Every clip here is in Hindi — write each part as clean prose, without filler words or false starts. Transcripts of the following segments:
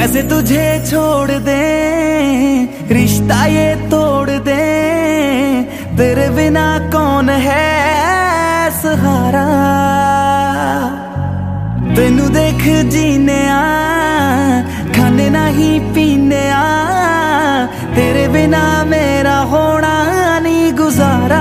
कैसे तुझे छोड़ दे, रिश्ता ये तोड़ दे, तेरे बिना कौन है सहारा। तेनू देख जीने खाने नहीं पीने तेरे बिना मेरा होना नहीं गुजारा।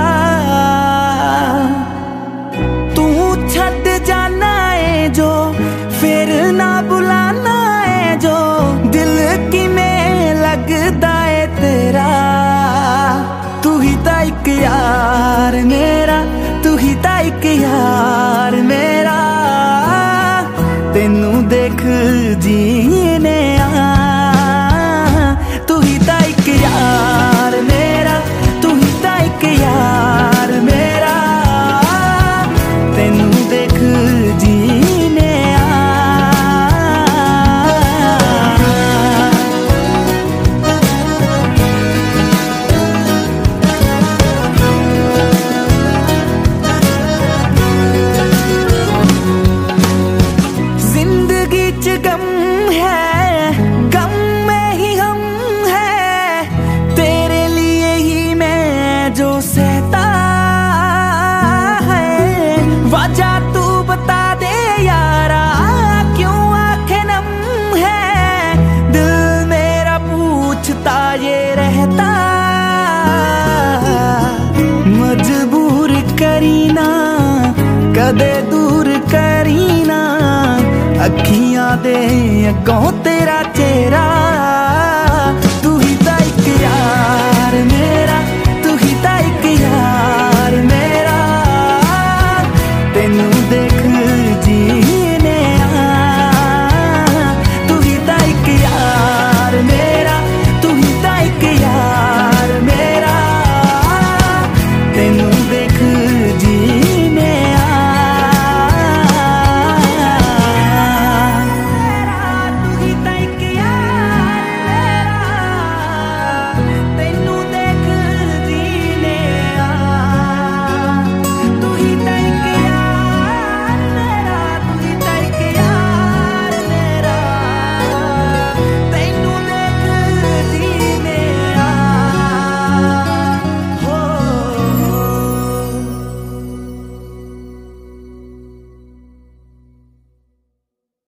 तू छड़ जाना है जो फिर ना बुलाना है जो, दिल की में लगदा है तेरा। तू ही ता इक यार मेरा, तू ही ता इक यार मेरा, तेनू देख जीने तू ही ता इक यार मेरा, तू ही ता इक यार मेरा, तेनू देख जीने जिंदगी च गम है, गम में ही हम है, तेरे लिए ही मैं जो सहता है। वजह तू बता दे यारा, क्यों आंखें नम है, दिल मेरा पूछता ये रहता। मजबूर करीना कदे दूर करीना, अखियां दे अगों तेरा चेहरा